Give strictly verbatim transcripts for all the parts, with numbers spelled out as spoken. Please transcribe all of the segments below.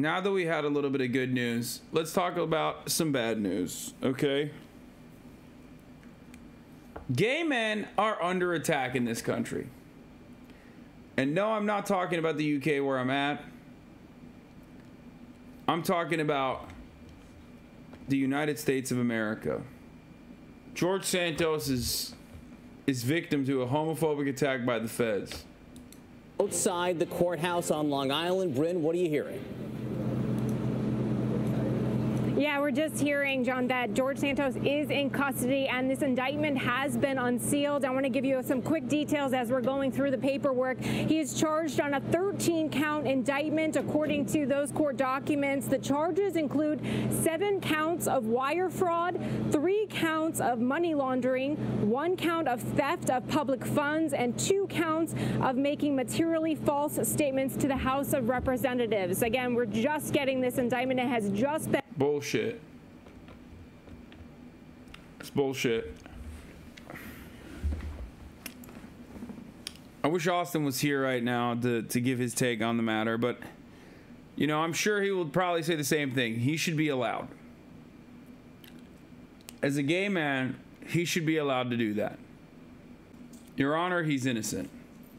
now that we had a little bit of good news, let's talk about some bad news, okay? Gay men are under attack in this country. And no, I'm not talking about the U K where I'm at. I'm talking about the United States of America. George Santos is, is victim to a homophobic attack by the feds. Outside the courthouse on Long Island, Bryn, what are you hearing? Yeah, we're just hearing, John, that George Santos is in custody and this indictment has been unsealed. I want to give you some quick details as we're going through the paperwork. He is charged on a thirteen count indictment. According to those court documents, the charges include seven counts of wire fraud, three counts of money laundering, one count of theft of public funds, and two counts of making materially false statements to the House of Representatives. Again, we're just getting this indictment. It has just been bullshit. It's bullshit. I wish Austin was here right now to, to give his take on the matter, but, you know, I'm sure he will probably say the same thing. He should be allowed. As a gay man, he should be allowed to do that. Your Honor, he's innocent.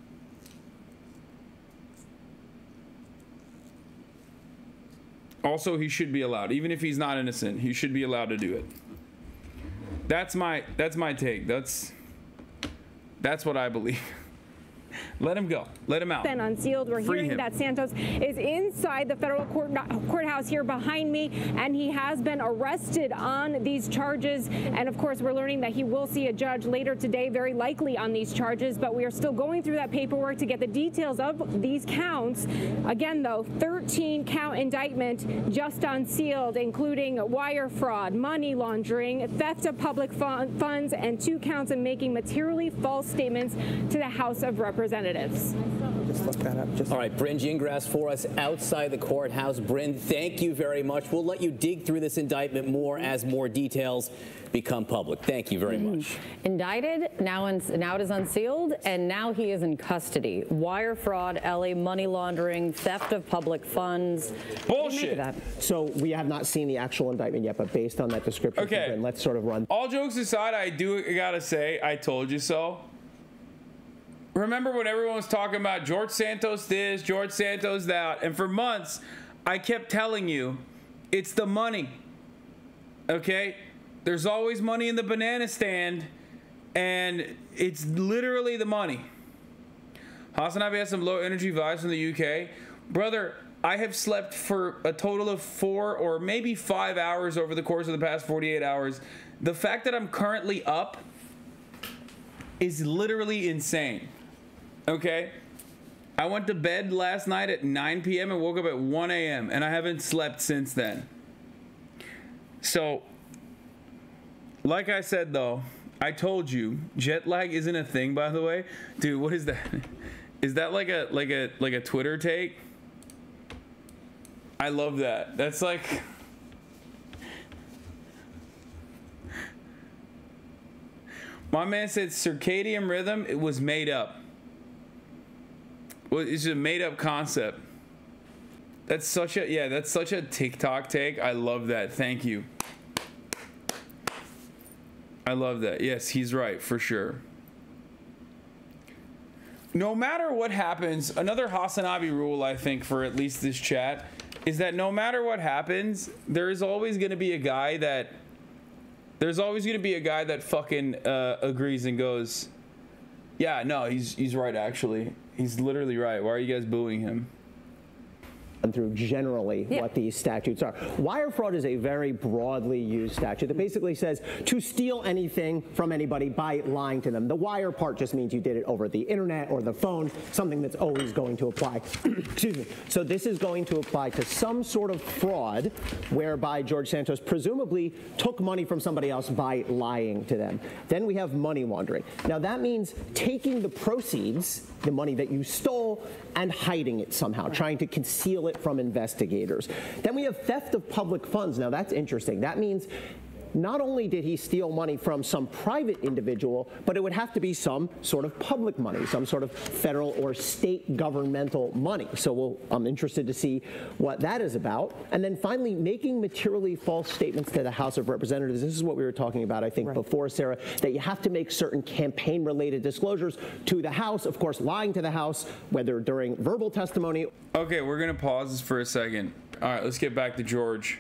Also, he should be allowed. Even if he's not innocent, he should be allowed to do it. That's my that's my take. That's that's what I believe. Let him go. Let him out. Been unsealed. We're Free hearing him. that Santos is inside the federal court, courthouse here behind me, and he has been arrested on these charges. And of course, we're learning that he will see a judge later today, very likely on these charges. But we are still going through that paperwork to get the details of these counts. Again, though, thirteen count indictment just unsealed, including wire fraud, money laundering, theft of public fun funds, and two counts of making materially false statements to the House of Representatives. Representatives. Just look that up. Just All right, Bryn Gingras for us outside the courthouse. Bryn, thank you very much. We'll let you dig through this indictment more as more details become public. Thank you very much. Indicted, now, in, now it is unsealed, and now he is in custody. Wire fraud, L A money laundering, theft of public funds. Bullshit. That? So we have not seen the actual indictment yet, but based on that description, okay, Bryn, let's sort of run. All jokes aside, I do gotta say, I told you so. Remember when everyone was talking about George Santos this, George Santos that, and for months, I kept telling you, it's the money, okay? There's always money in the banana stand, and it's literally the money. Hasanabi has some low energy vibes from the U K. Brother, I have slept for a total of four or maybe five hours over the course of the past forty-eight hours. The fact that I'm currently up is literally insane. Okay, I went to bed last night at nine P M and woke up at one A M and I haven't slept since then. So, like I said though, I told you, jet lag isn't a thing, by the way. Dude, what is that? Is that like a like a like a Twitter take? I love that. That's like my man said circadian rhythm, it was made up. Well, it's a made-up concept. That's such a yeah. That's such a TikTok take. I love that. Thank you. I love that. Yes, he's right for sure. No matter what happens, another Hasanabi rule I think for at least this chat is that no matter what happens, there is always going to be a guy that there's always going to be a guy that fucking uh, agrees and goes, yeah, no, he's he's right actually. He's literally right. Why are you guys booing him? Through generally yeah. what these statutes are. Wire fraud is a very broadly used statute that basically says to steal anything from anybody by lying to them. The wire part just means you did it over the internet or the phone, something that's always going to apply. Excuse me. So this is going to apply to some sort of fraud whereby George Santos presumably took money from somebody else by lying to them. Then we have money laundering. Now that means taking the proceeds, the money that you stole, and hiding it somehow, trying to conceal it from investigators. Then we have theft of public funds. Now that's interesting. That means not only did he steal money from some private individual, but it would have to be some sort of public money, some sort of federal or state governmental money. So we'll, I'm interested to see what that is about. And then finally, making materially false statements to the House of Representatives. This is what we were talking about, I think, right. before, Sarah, that you have to make certain campaign-related disclosures to the House. Of course, lying to the House, whether during verbal testimony. Okay, we're going to pause this for a second. All right, let's get back to George.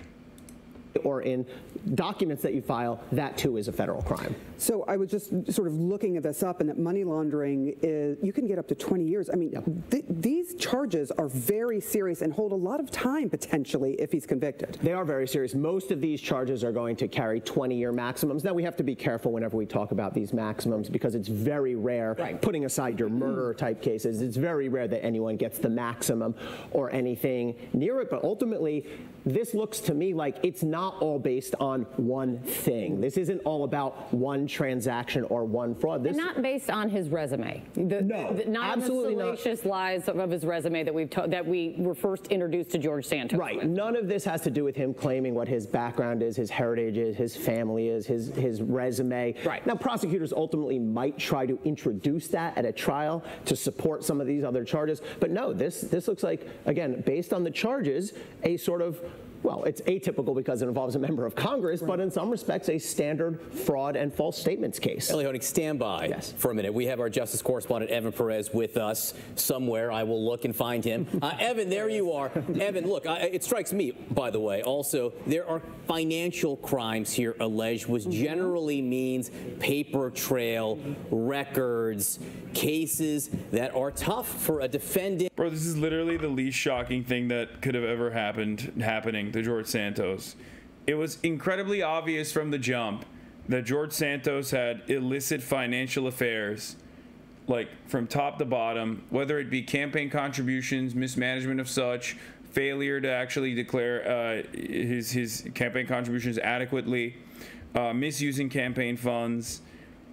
Or in documents that you file, that too is a federal crime. So I was just sort of looking at this up, and that money laundering is, you can get up to twenty years. I mean, yep. th these charges are very serious and hold a lot of time potentially if he's convicted. They are very serious. Most of these charges are going to carry twenty year maximums. Now we have to be careful whenever we talk about these maximums because it's very rare, right. putting aside your murder type cases, it's very rare that anyone gets the maximum or anything near it. But ultimately, this looks to me like it's not all based on one thing. This isn't all about one transaction or one fraud. This and not based on his resume. The, no, the, not absolutely on the salacious not. lies of, of his resume that we've that we were first introduced to George Santos. Right. With. None of this has to do with him claiming what his background is, his heritage is, his family is, his his resume. Right. Now, prosecutors ultimately might try to introduce that at a trial to support some of these other charges, but no, this this looks like, again, based on the charges, a sort of, well, it's atypical because it involves a member of Congress, right. but in some respects, a standard fraud and false statements case. Eli Honig, stand by yes. for a minute. We have our justice correspondent, Evan Perez, with us somewhere. I will look and find him. Uh, Evan, there you are. Evan, look, I, it strikes me, by the way, also, there are financial crimes here alleged, which generally means paper trail, records, cases that are tough for a defendant. Bro, this is literally the least shocking thing that could have ever happened happening to George Santos. It was incredibly obvious from the jump that George Santos had illicit financial affairs, like from top to bottom, whether it be campaign contributions, mismanagement of such, failure to actually declare uh, his, his campaign contributions adequately, uh, misusing campaign funds,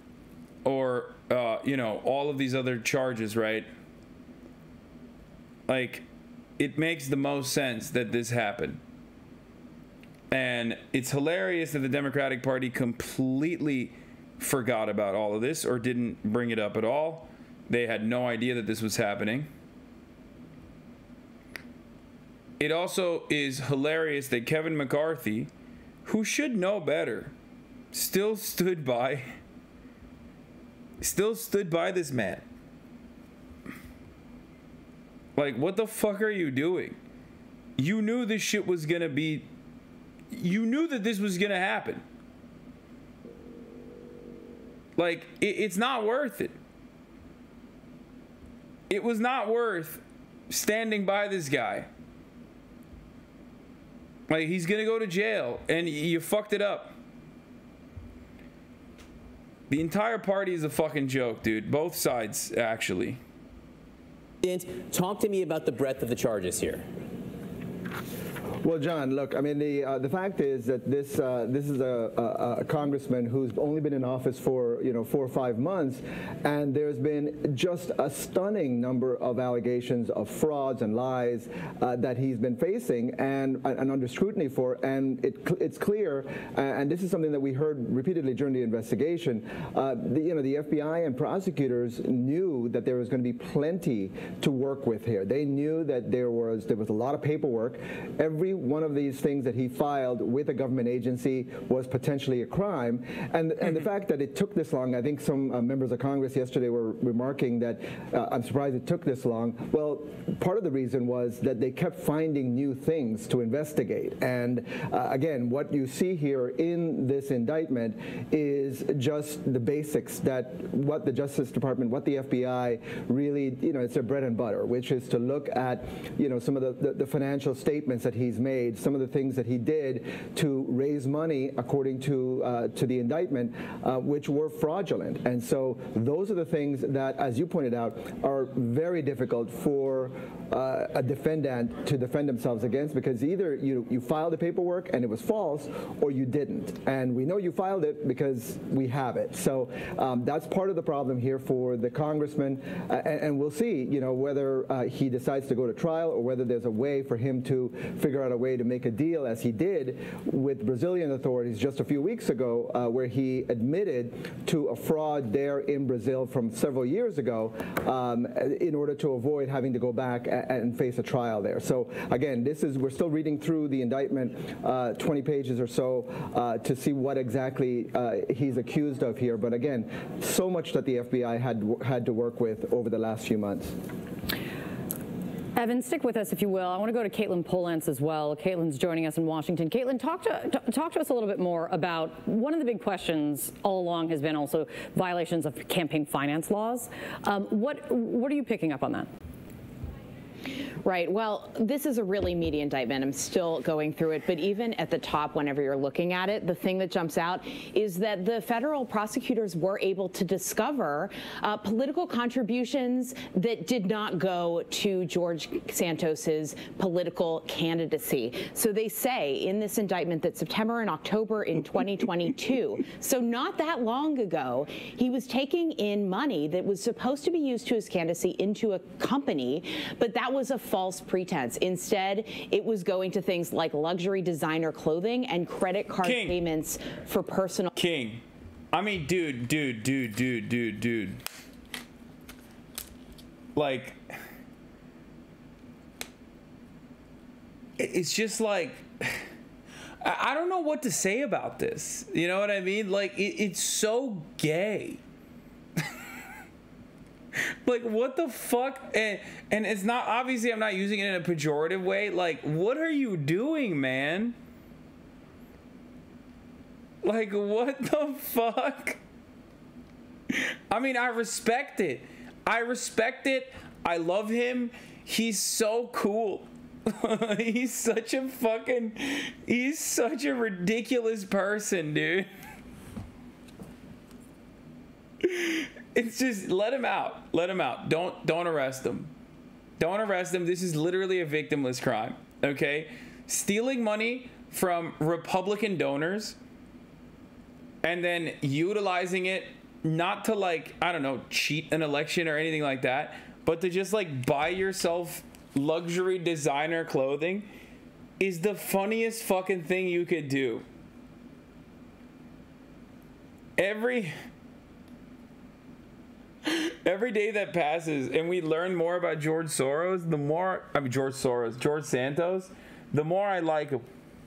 or, uh, you know, all of these other charges, right? Like, it makes the most sense that this happened. And it's hilarious that the Democratic Party completely forgot about all of this or didn't bring it up at all. They had no idea that this was happening. It also is hilarious that Kevin McCarthy, who should know better, still stood by, still stood by this man. Like, what the fuck are you doing? You knew this shit was gonna be, you knew that this was gonna happen. Like, it, it's not worth it. It was not worth standing by this guy. Like, he's gonna go to jail, and you fucked it up. The entire party is a fucking joke, dude. Both sides, actually. Talk to me about the breadth of the charges here. Well, John, look, I mean, the uh, the fact is that this uh, this is a, a, a congressman who's only been in office for, you know, four or five months, and there's been just a stunning number of allegations of frauds and lies uh, that he's been facing and, and under scrutiny for, and it, it's clear, uh, and this is something that we heard repeatedly during the investigation, uh, the, you know, the F B I and prosecutors knew that there was going to be plenty to work with here. They knew that there was there was a lot of paperwork. Every one of these things that he filed with a government agency was potentially a crime, and and the fact that it took this long, I think some uh, members of Congress yesterday were remarking that uh, I'm surprised it took this long. Well, part of the reason was that they kept finding new things to investigate, and uh, again, what you see here in this indictment is just the basics that what the Justice Department, what the F B I really, you know, it's their bread and butter, which is to look at, you know, some of the, the, the financial statements that he's made, some of the things that he did to raise money, according to uh, to the indictment, uh, which were fraudulent. And so those are the things that, as you pointed out, are very difficult for uh, a defendant to defend themselves against, because either you you filed the paperwork and it was false, or you didn't. And we know you filed it because we have it. So um, that's part of the problem here for the congressman, uh, and, and we'll see, you know, whether uh, he decides to go to trial or whether there's a way for him to figure out out a way to make a deal, as he did with Brazilian authorities just a few weeks ago, uh, where he admitted to a fraud there in Brazil from several years ago um, in order to avoid having to go back and, and face a trial there. So again, this is, we're still reading through the indictment, uh, twenty pages or so, uh, to see what exactly uh, he's accused of here. But again, so much that the F B I had, had to work with over the last few months. Evan, stick with us, if you will. I want to go to Caitlin Polance as well. Caitlin's joining us in Washington. Caitlin, talk to, talk to us a little bit more about one of the big questions all along has been also violations of campaign finance laws. Um, what, what are you picking up on that? Right. Well, this is a really meaty indictment. I'm still going through it. But even at the top, whenever you're looking at it, the thing that jumps out is that the federal prosecutors were able to discover uh, political contributions that did not go to George Santos's political candidacy. So they say in this indictment that September and October in twenty twenty-two, so not that long ago, he was taking in money that was supposed to be used to his candidacy into a company, but that was a false pretense. Instead, it was going to things like luxury designer clothing and credit card King. payments for personal. King. I mean, dude, dude, dude, dude, dude, dude. Like, it's just like, I don't know what to say about this. You know what I mean? Like, it, it's so gay. Like, what the fuck? And, and it's not, obviously I'm not using it in a pejorative way. Like, what are you doing, man? Like, what the fuck? I mean, I respect it. I respect it. I love him. He's so cool. He's such a fucking, he's such a ridiculous person, dude. It's just, let him out. Let him out. Don't don't arrest him. Don't arrest him. This is literally a victimless crime, okay? Stealing money from Republican donors and then utilizing it not to, like, I don't know, cheat an election or anything like that, but to just, like, buy yourself luxury designer clothing is the funniest fucking thing you could do. Every... Every day that passes and we learn more about George Soros, the more, I mean, George Soros, George Santos, the more I like him.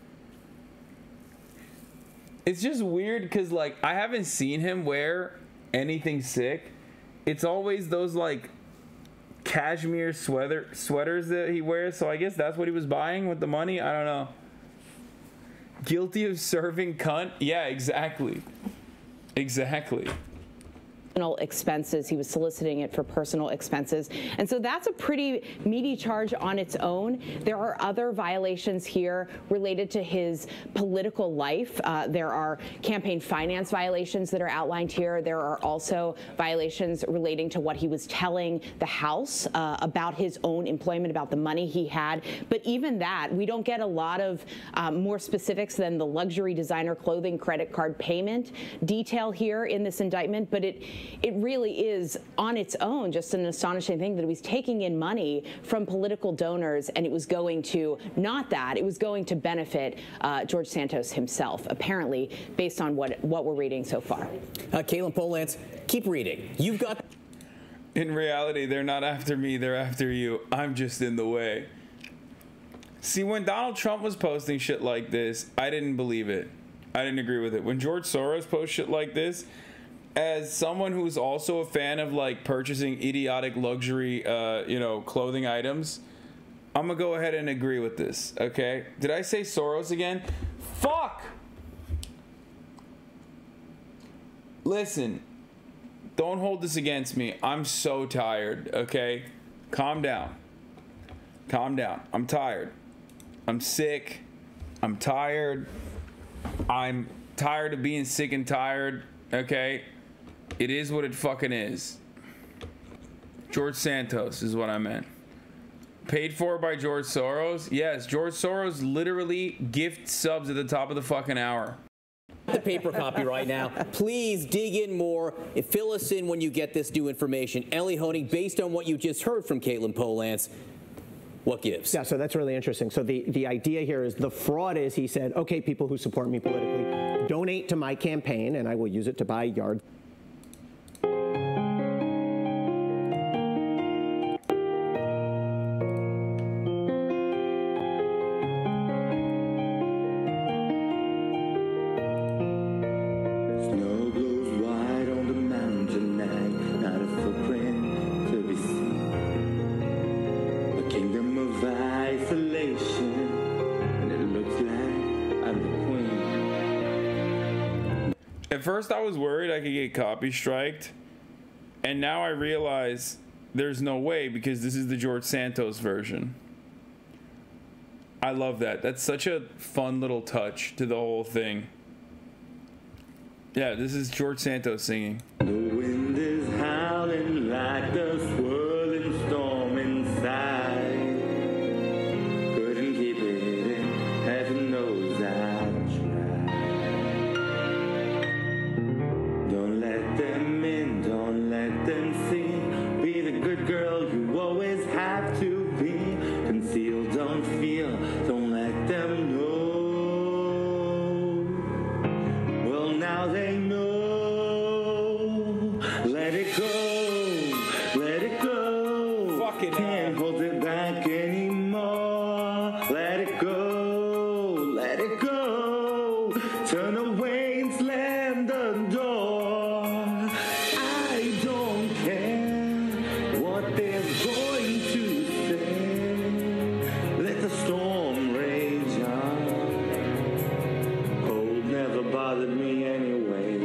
It's just weird because, like, I haven't seen him wear anything sick. It's always those, like, cashmere sweater sweaters that he wears, so I guess that's what he was buying with the money. I don't know. Guilty of serving cunt? Yeah, exactly. Exactly. Expenses. He was soliciting it for personal expenses. And so that's a pretty meaty charge on its own. There are other violations here related to his political life. Uh, there are campaign finance violations that are outlined here. There are also violations relating to what he was telling the House uh, about his own employment, about the money he had. But even that, we don't get a lot of um, more specifics than the luxury designer clothing credit card payment detail here in this indictment. But it It really is, on its own, just an astonishing thing that he was taking in money from political donors, and it was going to, not that, it was going to benefit uh, George Santos himself, apparently, based on what, what we're reading so far. Uh, Caitlin Polance, keep reading. You've got... In reality, they're not after me, they're after you. I'm just in the way. See, when Donald Trump was posting shit like this, I didn't believe it. I didn't agree with it. When George Soros posts shit like this, as someone who's also a fan of, like, purchasing idiotic luxury, uh, you know, clothing items, I'm gonna go ahead and agree with this, okay? Did I say Soros again? Fuck! Listen, don't hold this against me. I'm so tired, okay? Calm down. Calm down. I'm tired. I'm sick. I'm tired. I'm tired of being sick and tired, okay? It is what it fucking is. George Santos is what I meant. Paid for by George Soros? Yes, George Soros literally gift subs at the top of the fucking hour. The paper copy right now. Please dig in more. Fill us in when you get this new information. Ellie Honig, based on what you just heard from Caitlin Polance, what gives? Yeah, so that's really interesting. So the, the idea here is the fraud is he said, okay, people who support me politically, donate to my campaign and I will use it to buy yards. At first I was worried I could get copy striked, and now I realize there's no way because this is the George Santos version. I love that. That's such a fun little touch to the whole thing. Yeah, this is George Santos singing. The wind is howling like the swirling storm inside. Couldn't keep it in, heaven knows I tried. Don't let them in, don't let them see. Be the good girl you always have to be. Conceal, don't feel, don't let them know. Well, now they know. Let it go, let it go. Fuck it. Can't hold it back anymore. Let it go, let it go. Turn away and slam the door. I don't care what they're going to say. Let the storm rage on. Cold never bothered me anyway.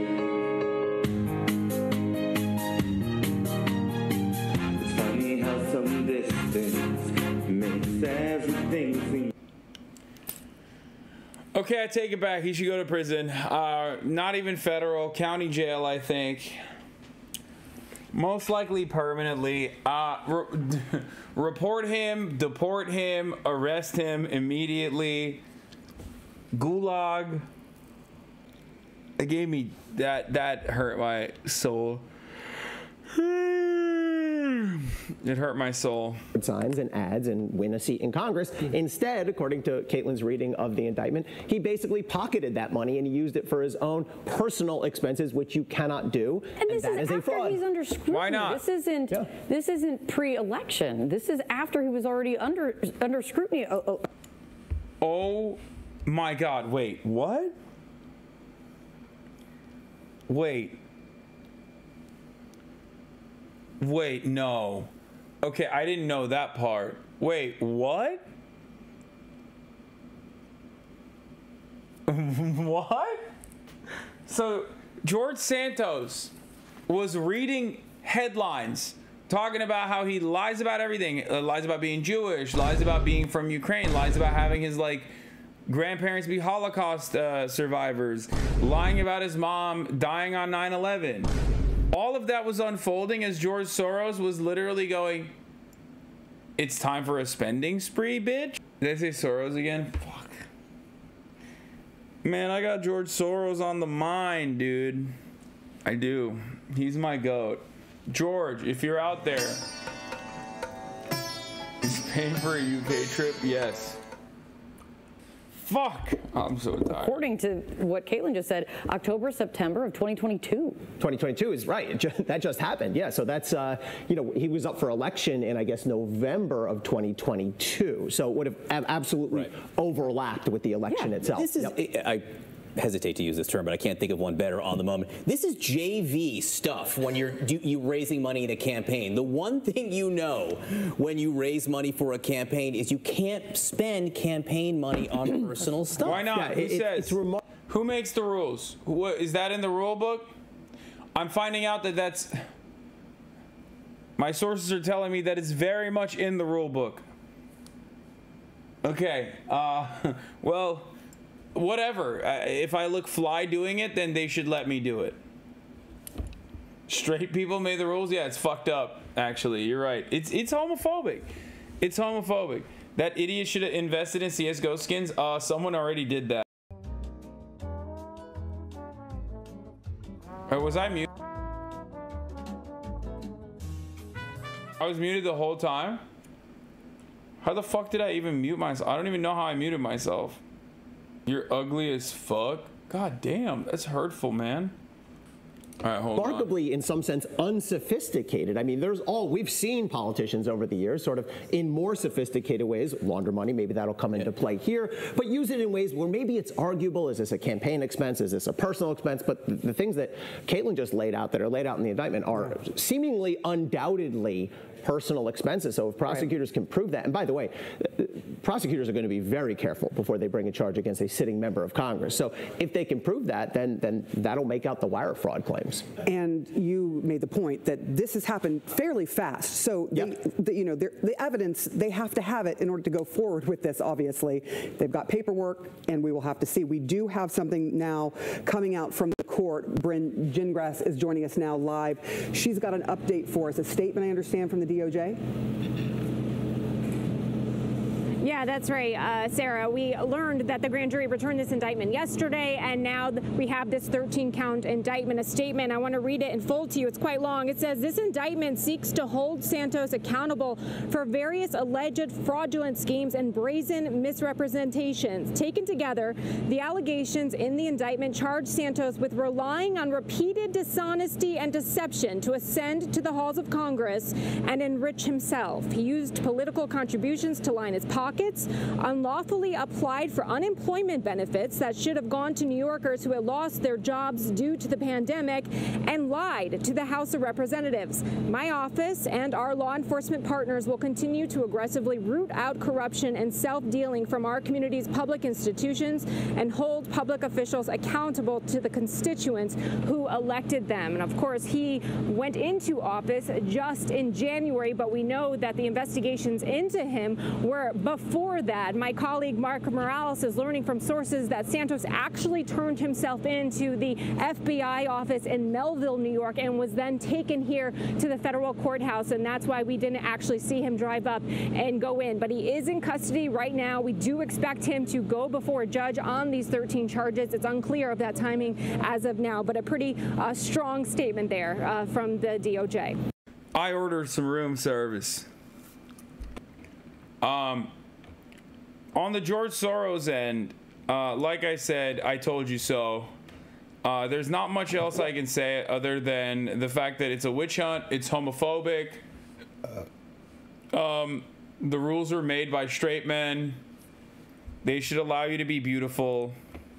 It's funny how some distance makes everything seem. Okay, I take it back. He should go to prison. Uh, not even federal, county jail, I think. Most likely permanently. Uh, re report him, deport him, arrest him immediately. Gulag. It gave me that. That hurt my soul. It hurt my soul. Signs and ads and win a seat in Congress. Instead, according to Caitlin's reading of the indictment, he basically pocketed that money and he used it for his own personal expenses, which you cannot do. And this and that is, is after a fraud. he's under scrutiny. Why not? This isn't. Yeah. This isn't pre-election. This is after he was already under under scrutiny. Oh, oh. Oh my God! Wait, what? Wait. Wait, no. Okay, I didn't know that part. Wait, what? What? So, George Santos was reading headlines talking about how he lies about everything. Uh, lies about being Jewish, lies about being from Ukraine, lies about having his, like, grandparents be Holocaust uh, survivors, lying about his mom dying on nine eleven. All of that was unfolding as George Soros was literally going, it's time for a spending spree, bitch. Did I say Soros again? Fuck. Man, I got George Soros on the mind, dude. I do. He's my goat. George, if you're out there, is paying for a U K trip? Yes. Fuck. Oh, I'm so tired. According to what Caitlin just said, October, September of twenty twenty-two. twenty twenty-two is right. It just, that just happened. Yeah. So that's, uh, you know, he was up for election in, I guess, November of twenty twenty-two. So it would have absolutely Right. overlapped with the election Yeah, itself. This is, Yep. I hesitate to use this term, but I can't think of one better on the moment. This is J V stuff when you're you, you raising money in a campaign. The one thing you know when you raise money for a campaign is you can't spend campaign money on personal stuff. Why not? Yeah, Who it- says? it's remar- Who makes the rules? What, is that in the rule book? I'm finding out that that's... My sources are telling me that it's very much in the rule book. Okay. Uh, well, whatever. Uh, if I look fly doing it, then they should let me do it. Straight people made the rules? Yeah, it's fucked up, actually. You're right. It's, it's homophobic. It's homophobic. That idiot should have invested in C S G O skins. Uh, someone already did that. Or was I muted? I was muted the whole time? How the fuck did I even mute myself? I don't even know how I muted myself. You're ugly as fuck. God damn, that's hurtful, man. All right, hold Remarkably, on. in some sense, unsophisticated. I mean, there's all, we've seen politicians over the years sort of in more sophisticated ways, launder money, maybe that'll come into play here, but use it in ways where maybe it's arguable, is this a campaign expense, is this a personal expense, but the, the things that Caitlin just laid out that are laid out in the indictment are seemingly undoubtedly personal expenses. So if prosecutors right. can prove that, and by the way, prosecutors are going to be very careful before they bring a charge against a sitting member of Congress. So if they can prove that, then then that'll make out the wire fraud claims. And you made the point that this has happened fairly fast. So they, yep. the, you know, the evidence, they have to have it in order to go forward with this. Obviously, they've got paperwork, and we will have to see. We do have something now coming out from the court. Bryn Gingras is joining us now live. She's got an update for us. A statement, I understand, from the D O J. Yeah, that's right, uh, Sarah. We learned that the grand jury returned this indictment yesterday, and now we have this thirteen count indictment, a statement. I want to read it in full to you. It's quite long. It says, this indictment seeks to hold Santos accountable for various alleged fraudulent schemes and brazen misrepresentations. Taken together, the allegations in the indictment charge Santos with relying on repeated dishonesty and deception to ascend to the halls of Congress and enrich himself. He used political contributions to line his pockets, unlawfully applied for unemployment benefits that should have gone to New Yorkers who had lost their jobs due to the pandemic, and lied to the House of Representatives. My office and our law enforcement partners will continue to aggressively root out corruption and self-dealing from our community's public institutions and hold public officials accountable to the constituents who elected them. And of course, he went into office just in January, but we know that the investigations into him were before Before that. My colleague Mark Morales is learning from sources that Santos actually turned himself into the F B I office in Melville, New York, and was then taken here to the federal courthouse, and that's why we didn't actually see him drive up and go in. But he is in custody right now. We do expect him to go before a judge on these thirteen charges. It's unclear of that timing as of now, but a pretty uh, strong statement there uh, from the D O J. I ordered some room service. Um... On the George Soros end, uh, like I said, I told you so. Uh, there's not much else I can say other than the fact that it's a witch hunt, it's homophobic. Um, the rules are made by straight men. They should allow you to be beautiful.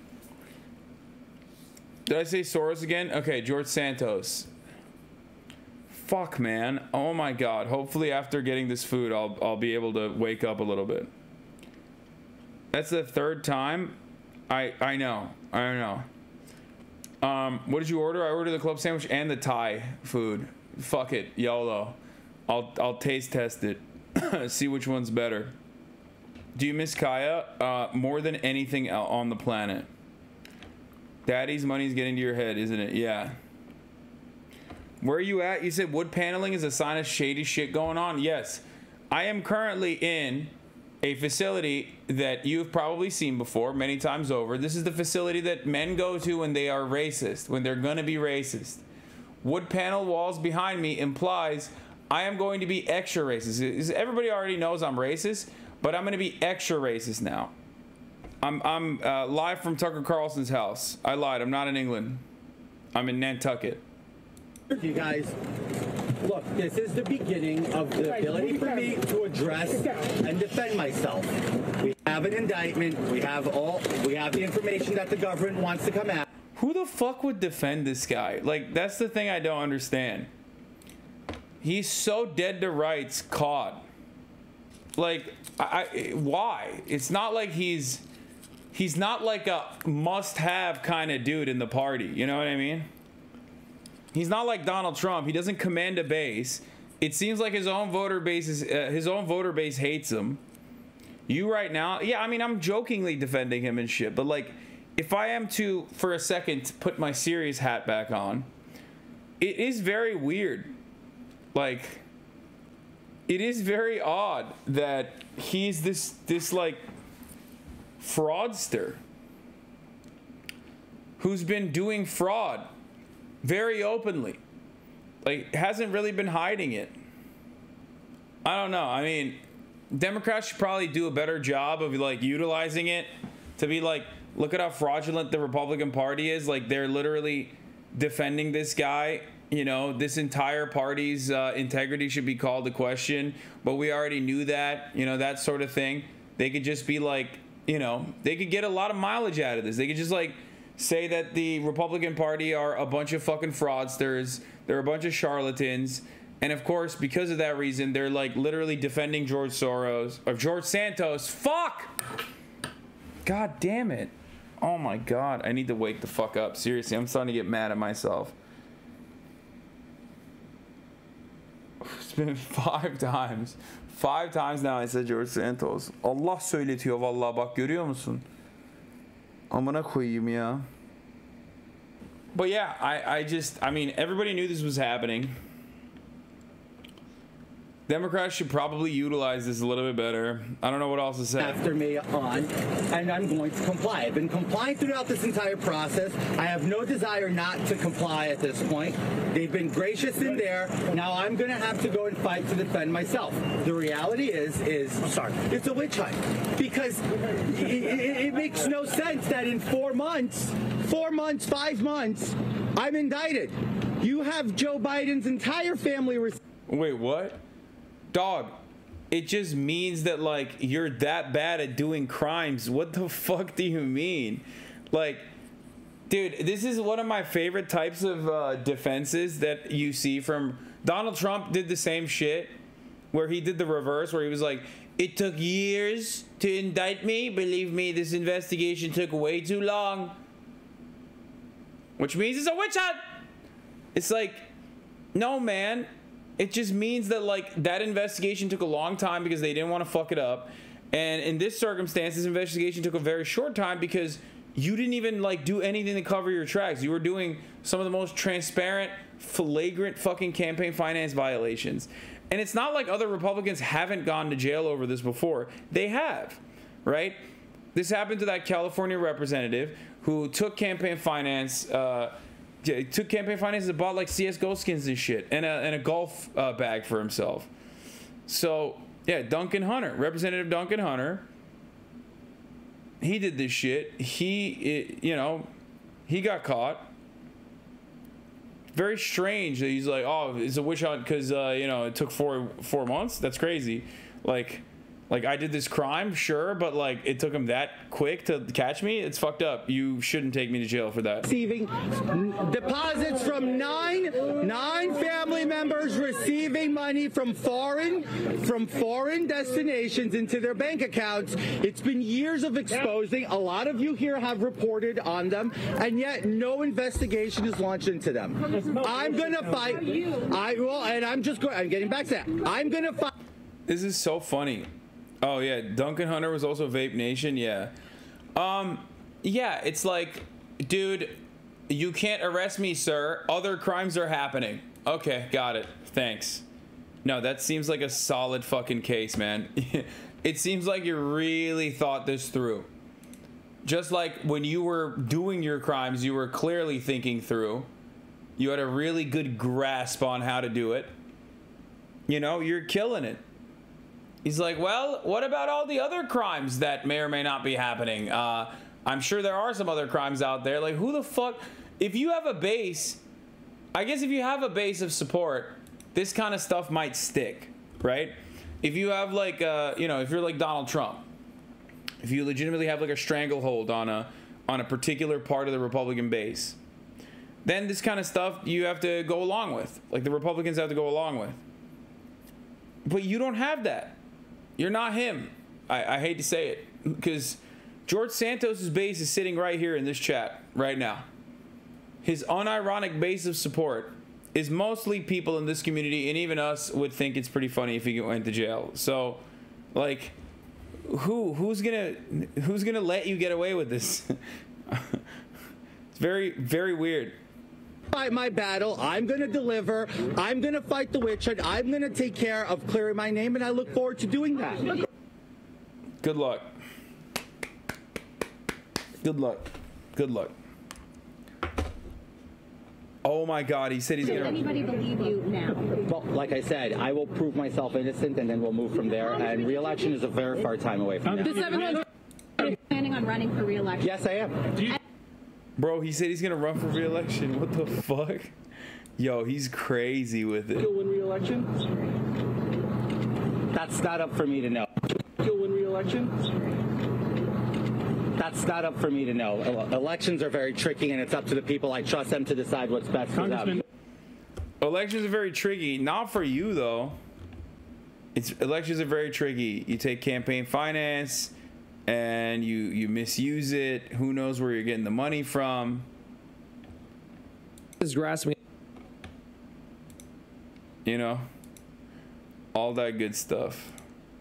Did I say Soros again? Okay, George Santos. Fuck, man. Oh my God. Hopefully after getting this food, I'll, I'll be able to wake up a little bit. That's the third time. I I know. I know. Um, what did you order? I ordered the club sandwich and the Thai food. Fuck it, YOLO. I'll I'll taste test it. See which one's better. Do you miss Kaya uh, more than anything on the planet? Daddy's money's getting to your head, isn't it? Yeah. Where are you at? You said wood paneling is a sign of shady shit going on. Yes, I am currently in a facility that you've probably seen before many times over. This is the facility that men go to when they are racist, when they're gonna be racist. Wood panel walls behind me implies I am going to be extra racist. Everybody already knows I'm racist, but I'm gonna be extra racist now. I'm, I'm uh, live from Tucker Carlson's house. I lied, I'm not in England. I'm in Nantucket. You guys, look, this is the beginning of the ability for me to address and defend myself. We have an indictment. We have all. We have the information that the government wants to come out. Who the fuck would defend this guy? Like, that's the thing I don't understand. He's so dead to rights caught. Like, I, I why? It's not like he's he's not like a must-have kind of dude in the party. You know what I mean? He's not like Donald Trump. He doesn't command a base. It seems like his own voter base is uh, his own voter base hates him. You right now, yeah, I mean, I'm jokingly defending him and shit, but like, if I am to, for a second, put my serious hat back on, it is very weird. Like, it is very odd that he's this this like fraudster who's been doing fraud very openly, like hasn't really been hiding it. I don't know. I mean, Democrats should probably do a better job of like utilizing it to be like, look at how fraudulent the Republican Party is. Like, they're literally defending this guy. You know, this entire party's uh, integrity should be called to question, but we already knew that, you know, that sort of thing. They could just be like, you know, they could get a lot of mileage out of this. They could just like say that the Republican Party are a bunch of fucking fraudsters. They're a bunch of charlatans. And of course, because of that reason, they're like literally defending George Soros or George Santos. Fuck! God damn it. Oh my God. I need to wake the fuck up. Seriously, I'm starting to get mad at myself. It's been five times. Five times now I said George Santos. Allah söyletiyor vallahi, bak görüyor musun? Amına koyayım ya. But yeah, I, I just, I mean, everybody knew this was happening. Democrats should probably utilize this a little bit better. I don't know what else to say. After me on, and I'm going to comply. I've been complying throughout this entire process. I have no desire not to comply at this point. They've been gracious in there. Now I'm going to have to go and fight to defend myself. The reality is, is I'm sorry, it's a witch hunt, because it, it, it makes no sense that in four months, four months, five months, I'm indicted. You have Joe Biden's entire family. Wait, what? Dog, it just means that like you're that bad at doing crimes. What the fuck do you mean? Like, dude, this is one of my favorite types of uh, defenses that you see from Donald Trump. Did the same shit where he did the reverse, where he was like, it took years to indict me. Believe me, this investigation took way too long. Which means it's a witch hunt. It's like, no, man. It just means that like that investigation took a long time because they didn't want to fuck it up. And in this circumstance, this investigation took a very short time because you didn't even like do anything to cover your tracks. You were doing some of the most transparent, flagrant fucking campaign finance violations. And it's not like other Republicans haven't gone to jail over this before. They have, right? This happened to that California representative who took campaign finance, uh, Yeah, he took campaign finance and bought like C S G O skins and shit, and a, and a golf uh, bag for himself. So, yeah, Duncan Hunter, Representative Duncan Hunter, he did this shit. He, it, you know, he got caught. Very strange that he's like, oh, it's a witch hunt because, uh, you know, it took four four months. That's crazy. Like, like I did this crime, sure, but like it took him that quick to catch me. It's fucked up. You shouldn't take me to jail for that. Receiving deposits from nine nine family members receiving money from foreign from foreign destinations into their bank accounts. It's been years of exposing. A lot of you here have reported on them, and yet no investigation is launched into them. I'm gonna fight. I will, and I'm just going. I'm getting back to that. I'm gonna fight. This is so funny. Oh yeah, Duncan Hunter was also Vape Nation. Yeah, um, yeah. It's like, dude, you can't arrest me, sir. Other crimes are happening. Okay, got it. Thanks. No, that seems like a solid fucking case, man. It seems like you really thought this through. Just like when you were doing your crimes, you were clearly thinking through. You had a really good grasp on how to do it. You know, you're killing it. He's like, well, what about all the other crimes that may or may not be happening? Uh, I'm sure there are some other crimes out there. Like, who the fuck? If you have a base, I guess if you have a base of support, this kind of stuff might stick, right? If you have like, uh, you know, if you're like Donald Trump, if you legitimately have like a stranglehold on a on a particular part of the Republican base, then this kind of stuff you have to go along with. Like the Republicans have to go along with. But you don't have that. You're not him. I, I hate to say it, because George Santos' base is sitting right here in this chat right now. His unironic base of support is mostly people in this community, and even us would think it's pretty funny if he went to jail. So, like, who who's gonna who's gonna let you get away with this? It's very very weird. Fight my battle. I'm going to deliver. I'm going to fight the witch hunt. I'm going to take care of clearing my name, and I look forward to doing that. Good luck. Good luck. Good luck. Oh my God, he said he's Does gonna. anybody believe you now? Well, like I said, I will prove myself innocent, and then we'll move from there. And re-election is a very far time away from that. Are you planning on running for re-election? Yes, I am. Bro, he said he's gonna run for re-election. What the fuck? Yo, he's crazy with it. You'll win re-election? That's not up for me to know. You'll win re-election? That's not up for me to know. Elections are very tricky, and it's up to the people. I trust them to decide what's best for them. Elections are very tricky. Not for you, though. It's elections are very tricky. You take campaign finance, and you you misuse it. Who knows where you're getting the money from? Is grasping. You know, all that good stuff.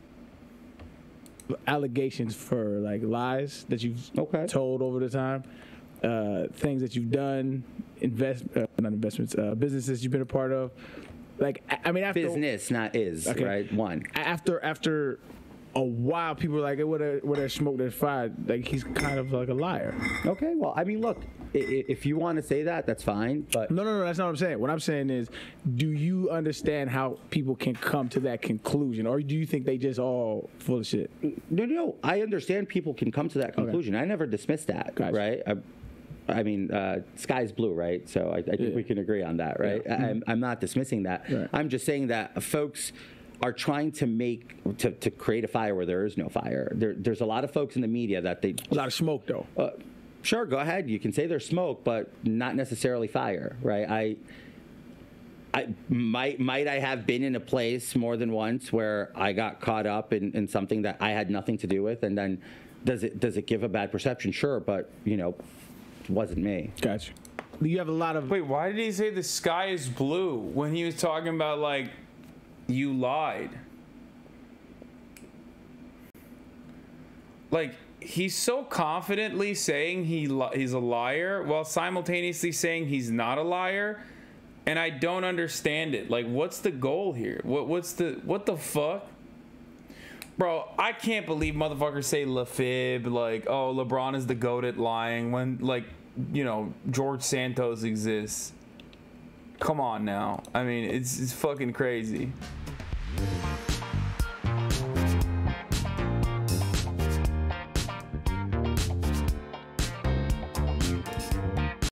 Allegations for like lies that you've okay. told over the time, uh, things that you've done, invest uh, not investments, uh, businesses you've been a part of. Like I mean, after business, not is okay. right. One after after a while, people are like, "What a what a smoke there's fire." Like he's kind of like a liar. Okay, well, I mean, look, if you want to say that, that's fine. But no, no, no, that's not what I'm saying. What I'm saying is, do you understand how people can come to that conclusion, or do you think they just all full of shit? No, no, I understand people can come to that conclusion. Okay. I never dismissed that, gotcha. right? I, I mean, uh, sky's blue, right? So I, I think yeah. we can agree on that, right? Yeah. I'm, I'm not dismissing that. Right. I'm just saying that folks are trying to make to, to create a fire where there is no fire. There, there's a lot of folks in the media that they a lot of smoke though. Uh, sure, go ahead. You can say there's smoke, but not necessarily fire, right? I, I might might I have been in a place more than once where I got caught up in, in something that I had nothing to do with, and then does it does it give a bad perception? Sure, but you know, it wasn't me. Gotcha. You have a lot of wait. Why did he say the sky is blue when he was talking about like? You lied. Like, he's so confidently saying he li he's a liar while simultaneously saying he's not a liar, and I don't understand it. Like, what's the goal here? What what's the what the fuck? Bro, I can't believe motherfuckers say LaFib, like, oh, LeBron is the GOAT at lying when, like, you know, George Santos exists. Come on now. I mean, it's, it's fucking crazy.